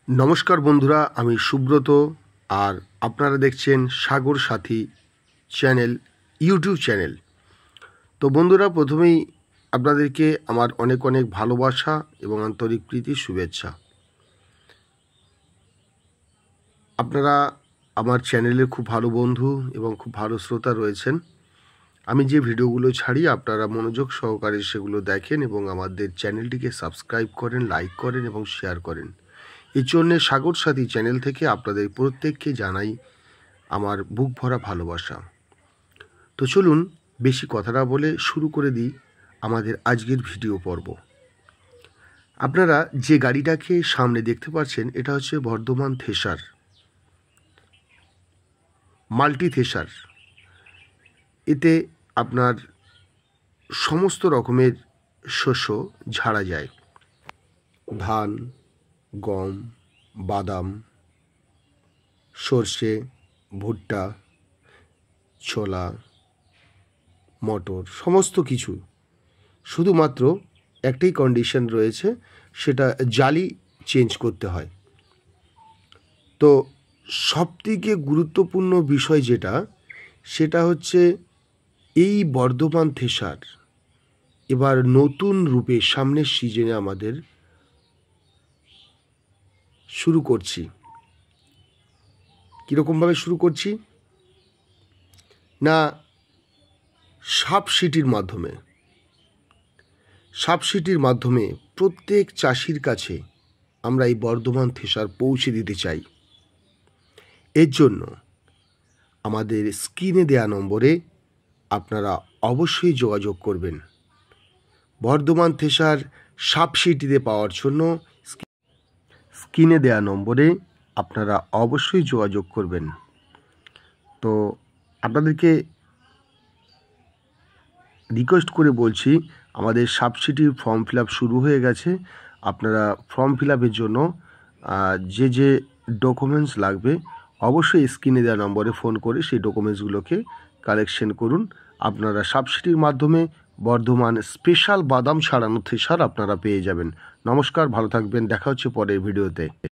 नमस्कार बंधुरा आमी सुब्रत और आपनारा देखছেন सागर साथी चैनल यूट्यूब चैनल। तो बंधुरा प्रथमेই আপনাদেরকে আমার অনেক অনেক ভালোবাসা এবং আন্তরিক প্রীতি শুভেচ্ছা। আপনারা আমার চ্যানেলে খুব ভালো বন্ধু এবং খুব ভালো শ্রোতা রয়েছেন। আমি যে ভিডিওগুলো ছাড়ি আপনারা মনোযোগ সহকারে সেগুলো দেখেন এবং আমাদের চ্যানেলটিকে সাবস্ক্রাইব করেন, লাইক করেন এবং শেয়ার করেন। এই জন্যে সাগর সাথী চ্যানেল থেকে আপনাদের প্রত্যেককে জানাই আমার বুক ভরা ভালোবাসা। তো চলুন বেশি কথা না বলে শুরু করে দিই আমাদের আজকের ভিডিও পর্ব। আপনারা যে গাড়িটাকে সামনে দেখতে পাচ্ছেন এটা হচ্ছে বর্ধমান থেসার, মাল্টি থেসার। এতে আপনার সমস্ত রকমের শস্য ঝাড়া যায়, ধান, গম, বাদাম, সর্ষে, ভুট্টা, ছোলা, মটর, সমস্ত কিছু। শুধুমাত্র একটাই কন্ডিশন রয়েছে, সেটা জালি চেঞ্জ করতে হয়। তো সবথেকে গুরুত্বপূর্ণ বিষয় যেটা, সেটা হচ্ছে এই বর্ধমান থেসার এবার নতুন রূপে সামনের সিজনে আমাদের শুরু করছি। কীরকমভাবে শুরু করছি না, সাবসিডির মাধ্যমে প্রত্যেক চাষির কাছে আমরা এই বর্ধমান থেসার পৌঁছে দিতে চাই। এর জন্য আমাদের স্ক্রিনে দেয়া নম্বরে আপনারা অবশ্যই যোগাযোগ করবেন। বর্ধমান থেসার সাবসিডিতে পাওয়ার জন্য স্ক্রিনে দেয়া নম্বরে আপনারা অবশ্যই যোগাযোগ করবেন। তো আপনাদেরকে রিকোয়েস্ট করে বলছি, আমাদের সাবসিডির ফর্ম ফিল আপ শুরু হয়ে গেছে। আপনারা ফর্ম ফিল আপের জন্য যে যে ডকুমেন্টস লাগবে অবশ্যই স্ক্রিনে দেওয়া নম্বরে ফোন করে সেই ডকুমেন্টসগুলোকে কালেকশন করুন। আপনারা সাবসিডির মাধ্যমে বর্ধমান স্পেশাল বাদাম ছাড়ানো থেসার আপনারা পেয়ে যাবেন। নমস্কার, ভালো থাকবেন, দেখা হচ্ছে পরের ভিডিওতে।